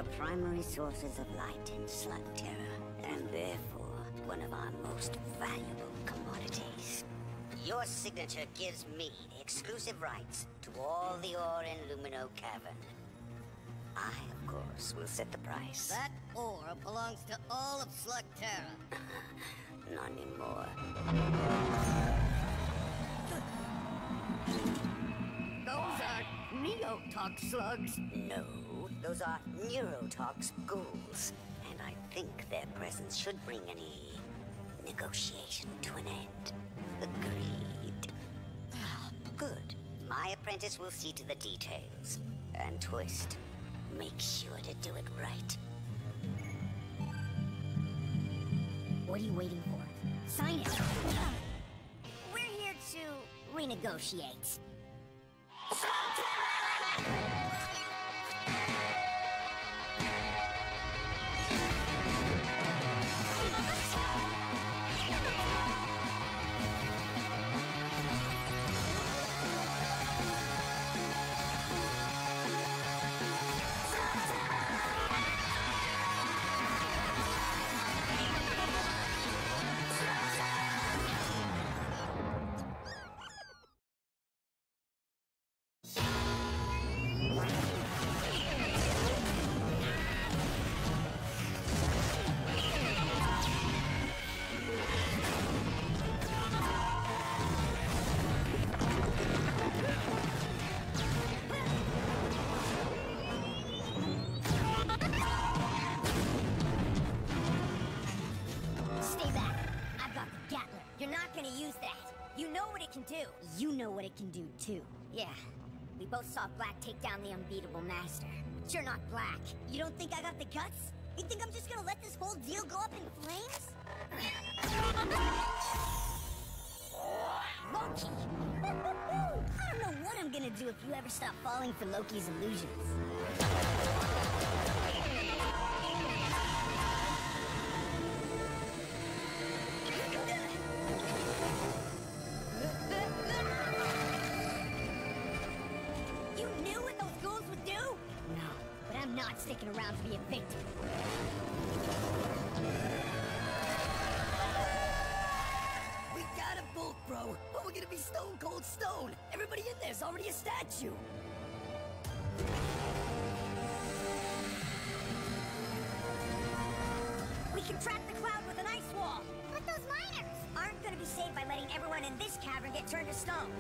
the primary sources of light in Slugterra, and therefore one of our most valuable commodities. Your signature gives me the exclusive rights to all the ore in Lumino Cavern. I, of course, will set the price. That ore belongs to all of Slugterra. Not anymore. Those are Neotox slugs. No, those are Neurotox ghouls. And I think their presence should bring any negotiation to an end. Agreed. Good. My apprentice will see to the details. And Twist, make sure to do it right. What are you waiting for? Sign it! We're here to renegotiate. You know what it can do, too. Yeah, we both saw Black take down the unbeatable Master. But you're not Black. You don't think I got the guts? You think I'm just gonna let this whole deal go up in flames? Loki! I don't know what I'm gonna do if you ever stop falling for Loki's illusions. I'm not sticking around to be a victim. We got a bolt, bro, but we're gonna be stone cold stone. Everybody in there's already a statue. We can trap the cloud with an ice wall. But those miners aren't gonna be saved by letting everyone in this cavern get turned to stone.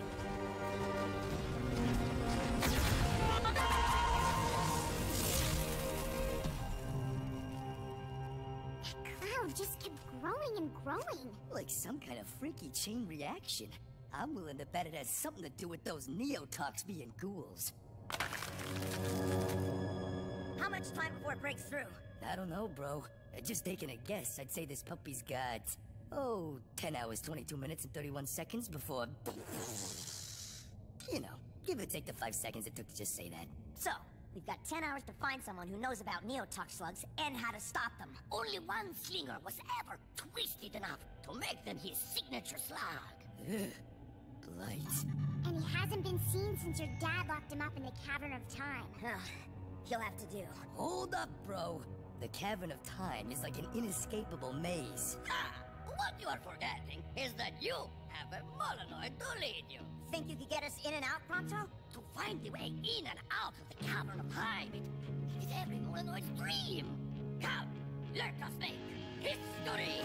Just kept growing and growing. Like some kind of freaky chain reaction. I'm willing to bet it has something to do with those Neotox being ghouls. How much time before it breaks through? I don't know, bro. Just taking a guess, I'd say this puppy's got... 10 hours, 22 minutes, and 31 seconds before... You know, give or take the 5 seconds it took to just say that. So, we've got 10 hours to find someone who knows about Neotox slugs and how to stop them. Only one slinger was ever twisted enough to make them his signature slug. Ugh. Blight. And he hasn't been seen since your dad locked him up in the Cavern of Time. He'll have to do. Hold up, bro. The Cavern of Time is like an inescapable maze. Ha! What you are forgetting is that you have a Molenoid to lead you. Think you could get us in and out, Pronto? To find the way in and out of the Cavern of Time, it is every Molenoid's dream. Come, let us make history.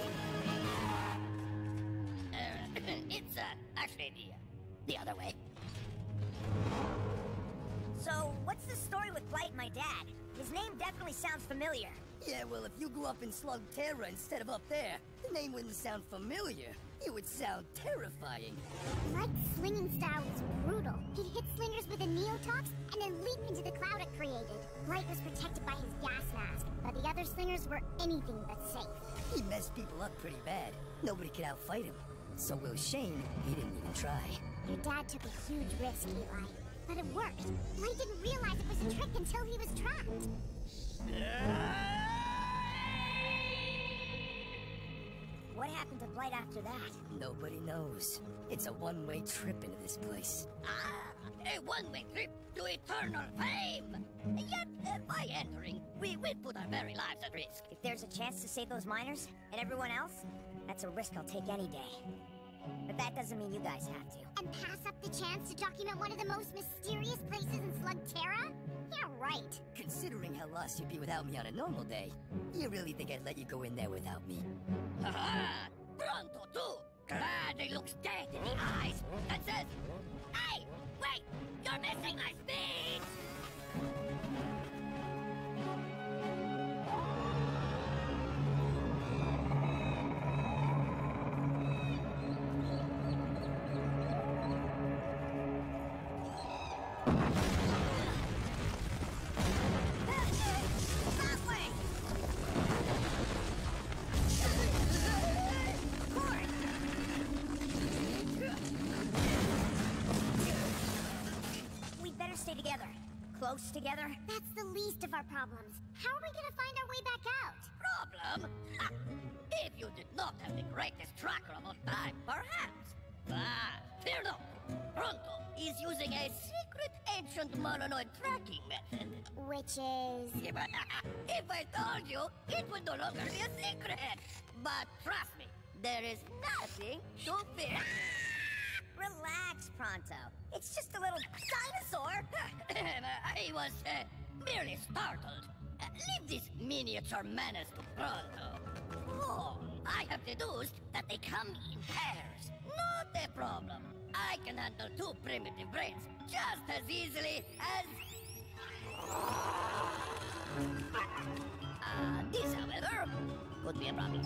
It's actually the other way. So, what's the story with Blight and my dad? His name definitely sounds familiar. Yeah, well, if you grew up in Slugterra instead of up there, the name wouldn't sound familiar. It would sound terrifying. Blight's slinging style was brutal. He'd hit slingers with a Neotox and then leap into the cloud it created. Blight was protected by his gas mask, but the other slingers were anything but safe. He messed people up pretty bad. Nobody could outfight him. So Will Shane, he didn't even try. Your dad took a huge risk, Eli. But it worked. Blight didn't realize it was a trick until he was trapped. What happened to Blight after that? Nobody knows. It's a one-way trip into this place. A one-way trip to eternal fame. Yet By entering, we will put our very lives at risk. If there's a chance to save those miners and everyone else, that's a risk I'll take any day. But that doesn't mean you guys have to. And pass up the chance to document one of the most mysterious places in Slugterra? Yeah, right. Considering how lost you'd be without me on a normal day, you really think I'd let you go in there without me? Haha! Pronto, too! Gladly looks dead in the eyes and says, "Hey! Wait! You're missing my speech!" Close together? That's the least of our problems. How are we gonna find our way back out? Problem? Ha! If you did not have the greatest tracker of all time, perhaps. Fear not. Pronto is using a secret ancient mononoid tracking method. Which is... If I told you, it would no longer be a secret. But trust me, there is nothing to fear. Relax, Pronto. It's just a little dinosaur. I was merely startled. Leave this miniature menace to Pronto. Oh, I have deduced that they come in pairs. Not a problem. I can handle two primitive brains just as easily as... This, however, could be a problem.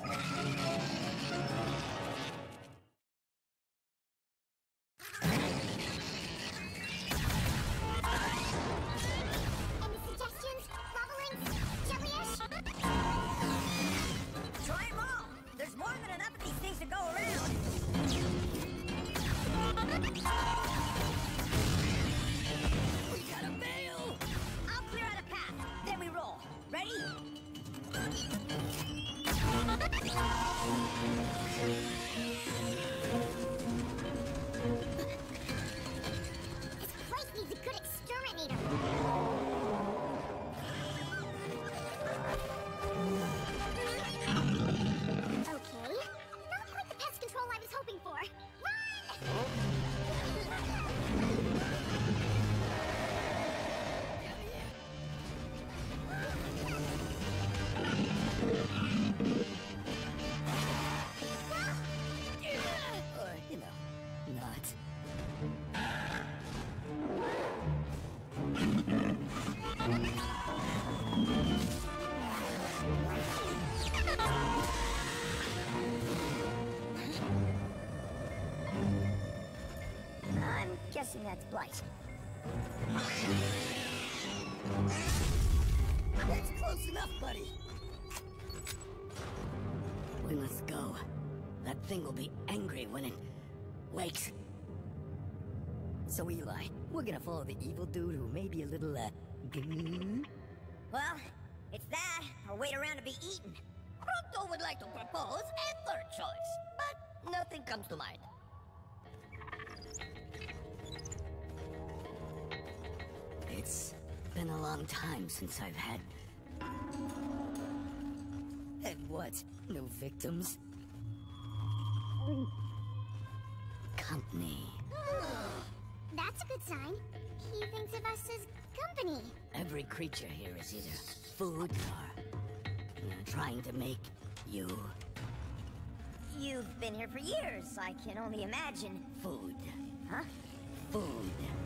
Guessing that's Blight. That's close enough, buddy. We must go. That thing will be angry when it wakes. So Eli, we're gonna follow the evil dude who may be a little, Well, it's that, or wait around to be eaten. Pronto would like to propose a third choice, but nothing comes to mind. It's been a long time since I've had... And what? No victims? Company. That's a good sign. He thinks of us as company. Every creature here is either food or trying to make you... You've been here for years. I can only imagine. Food. Huh? Food.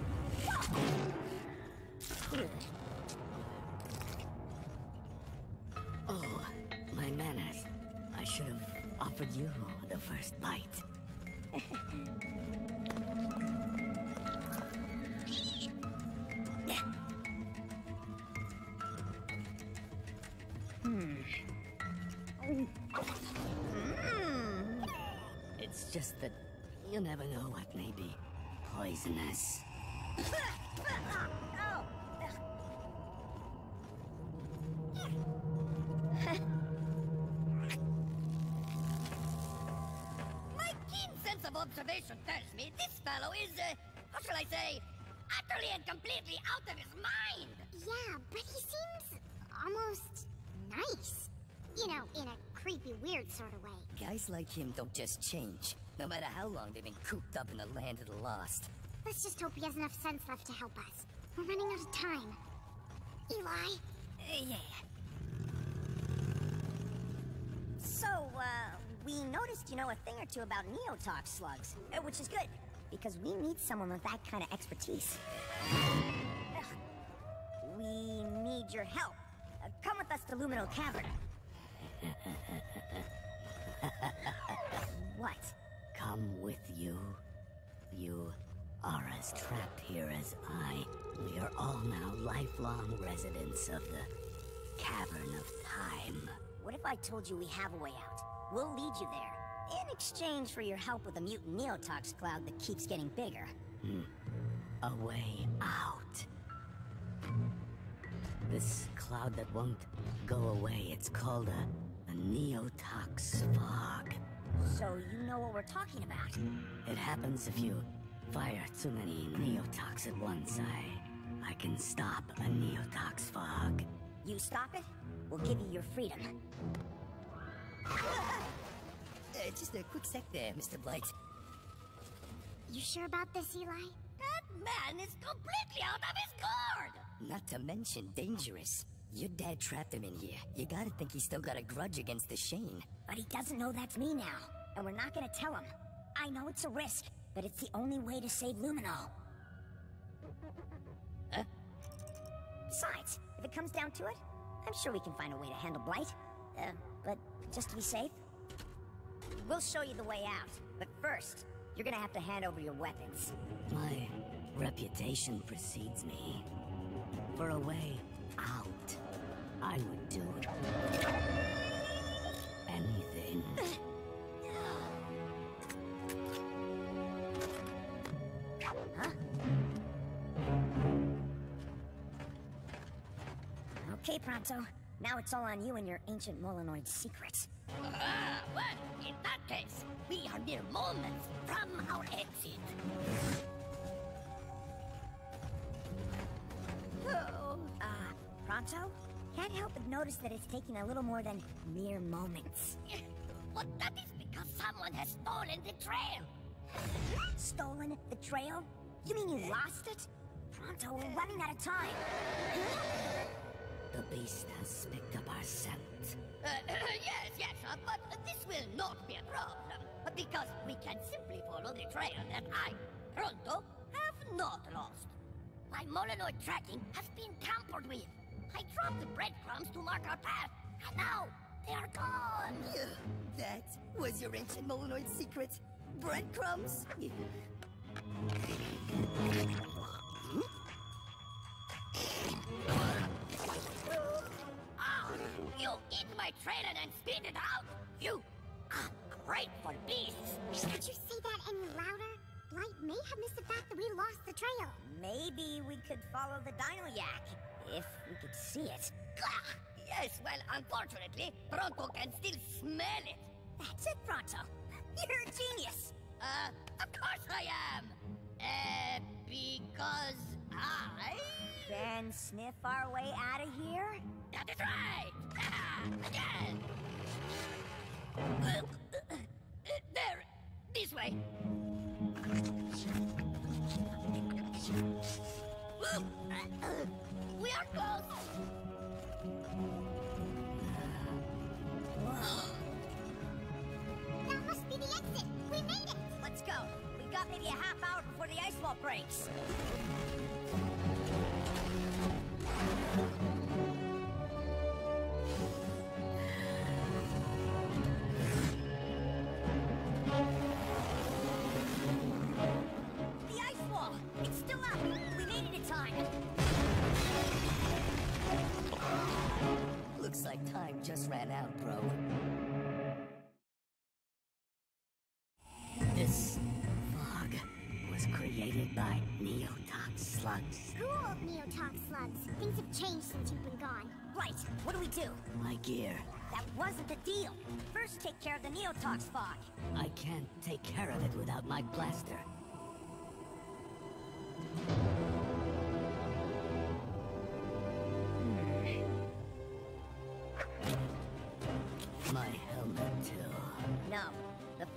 Oh, my manners. I should have offered you the first bite. It's just that you never know what may be poisonous. My keen sense of observation tells me this fellow is, how shall I say, utterly and completely out of his mind! Yeah, but he seems almost nice. You know, in a creepy, weird sort of way. Guys like him don't just change, no matter how long they've been cooped up in the land of the lost. Let's just hope he has enough sense left to help us. We're running out of time. Eli? Yeah. So, we noticed you know a thing or two about Neotox slugs, which is good, because we need someone with that kind of expertise. We need your help. Come with us to Lumino Cavern. What? Come with you. You are as trapped here as I. We are all now lifelong residents of the Cavern of Time. What if I told you we have a way out? We'll lead you there, in exchange for your help with the mutant Neotox cloud that keeps getting bigger. A way out. This cloud that won't go away, it's called a Neotox fog. So you know what we're talking about? It happens if you fire too many Neotox at once. I can stop a Neotox fog. You stop it, we'll give you your freedom. Just a quick sec there, Mr. Blight. You sure about this, Eli? That man is completely out of his gourd! Not to mention dangerous. Your dad trapped him in here. You gotta think he's still got a grudge against the Shane. But he doesn't know that's me now, and we're not gonna tell him. I know it's a risk, but it's the only way to save Lumino. Besides, if it comes down to it, I'm sure we can find a way to handle Blight. But just to be safe, we'll show you the way out. But first, you're gonna have to hand over your weapons. My reputation precedes me. For a way out, I would do anything. Huh? Okay, Pronto. Now it's all on you and your ancient Molinoid secret. Well, in that case, we are mere moments from our exit. Pronto? Can't help but notice that it's taking a little more than mere moments. But that is because someone has stolen the trail. Stolen the trail? You mean you lost it? Pronto, we're running out of time. The beast has picked up our scent. Yes, but this will not be a problem. Because we can simply follow the trail that I, Pronto, have not lost. My Molinoid tracking has been tampered with. I dropped the breadcrumbs to mark our path, and now they are gone. That was your ancient Molinoid secret? Breadcrumbs? You eat my trail and then spit it out? You ungrateful beasts! Could you say that any louder? Blight may have missed the fact that we lost the trail. Maybe we could follow the Dino Yak, if we could see it. Yes, well, unfortunately, Pronto can still smell it. That's it, Pronto. You're a genius. Of course I am. Because I... Can sniff our way out of here? That is right! Again! There! This way! We are close! That must be the exit. We made it. Let's go. We've got maybe a half hour before the ice wall breaks. The ice wall! It's still up! We made it in time! Looks like time just ran out, bro. This fog was created by Neotox slugs. Cool, Neotox slugs. Things have changed since you've been gone. Right, what do we do? My gear. That wasn't the deal. First take care of the Neotox fog. I can't take care of it without my blaster.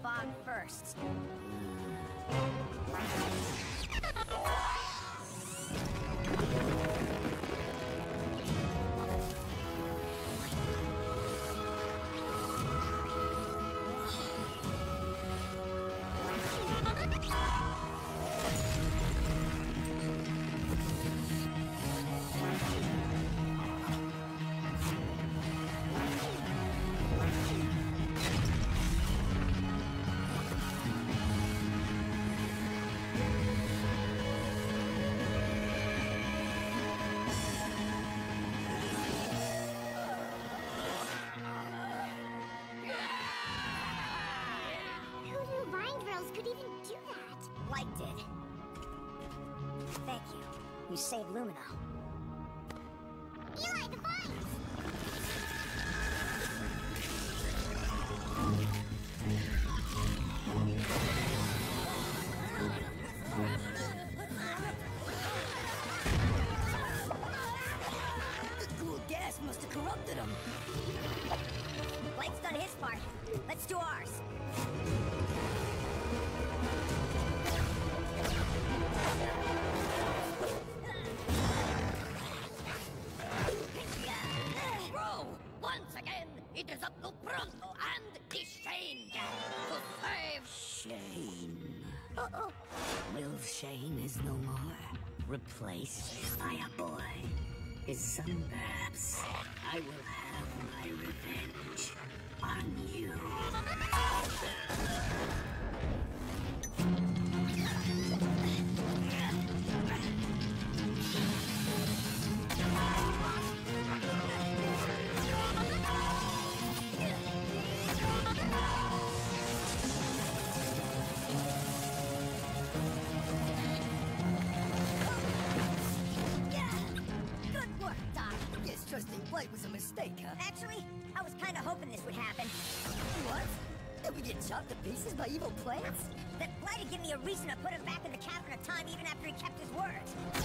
fog first. Who knew vine drills could even do that? Light did. Thank you. You saved Lumino. Eli, the vines! The cool gas must have corrupted him. Blake's done his part. Let's do ours. Bro, once again, it is up to Pronto and the Shane gang to save... Shane. Will Shane is no more. Replaced by a boy. His son, perhaps. I will have my revenge on you. Good work, Doc. Guess trusting Blight was a mistake, huh? Actually, I was kind of hoping this would happen. What? Did we get chopped to pieces by evil plants? That Blight would give me a reason to put him back in the Cavern of Time even after he kept his word.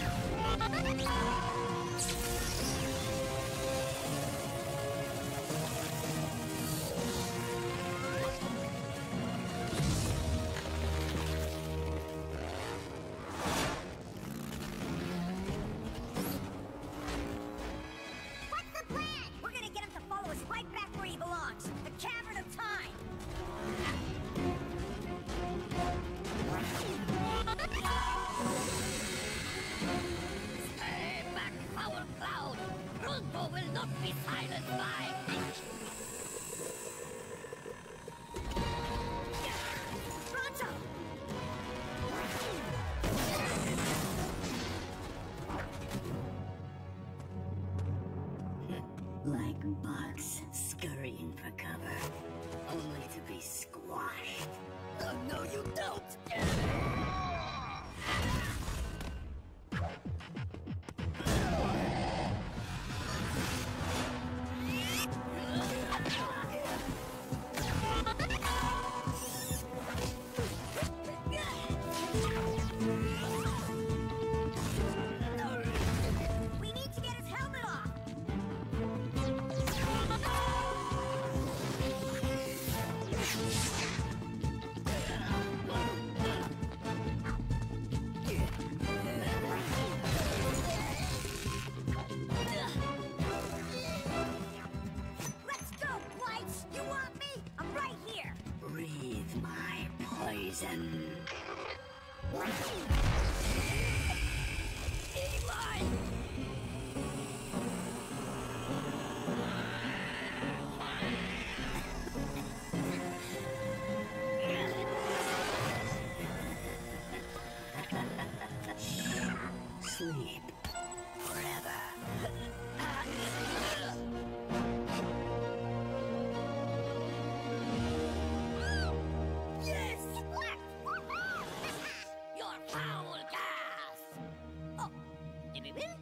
What's the plan? We're gonna get him to follow us right back where he belongs. The Cavern of Time. Stay back, foul cloud! Pronto will not be silenced by... Pronto! Like bugs scurrying for cover, only to be squashed. Oh, no, you don't! We need to get his helmet off. Let's go, Blight! You want me? I'm right here. Breathe my poison. Sleep forever. Yes! Your foul gas! Oh, did we win?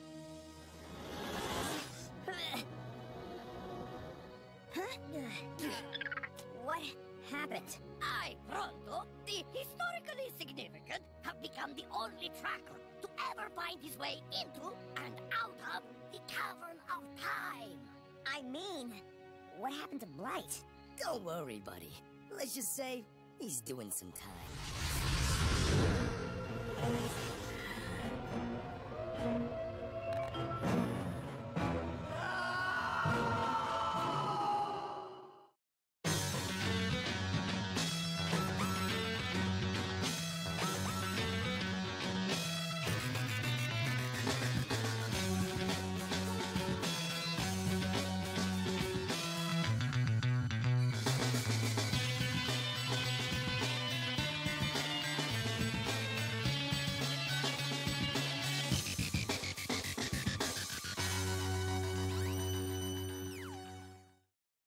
What happened? I, Pronto, the historically significant, have become the only tracker to ever find his way into and out of the Cavern of Time. I mean, what happened to Blight? Don't worry, buddy. Let's just say He's doing some time.